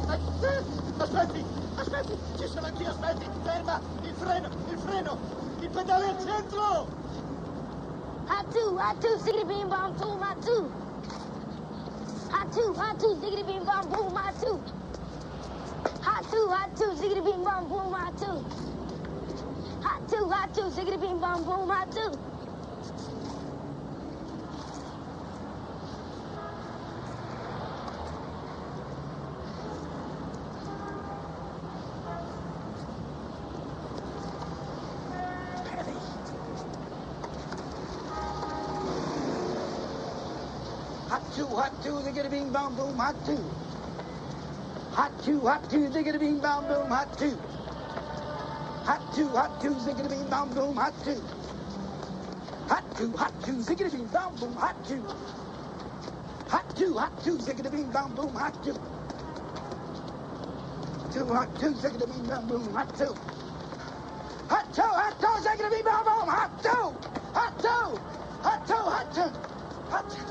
Aspetti, ci sono anch'io, aspetti, ferma, il freno, il pedale al centro! Hot two, ziggity beam bomb, boom, hot two, ziggity beam bomb, boom, hot two. Hot two, ziggity beam bomb, boom, hot two. Hot two, ziggity beam bomb, boom, hot two. Hot two, ziggity bing bong boom, hot two. Hot two, ziggity bing bong boom, hot two. Hot two, ziggity bing bong boom, hot two. Hot two, ziggity bing bong boom, hot two. Hot two, ziggity bing bong boom, hot two. Hot two, ziggity bing bong boom, hot two. Hot two, ziggity bing bong boom, hot two. Hot two, hot two, hot two. Hot two.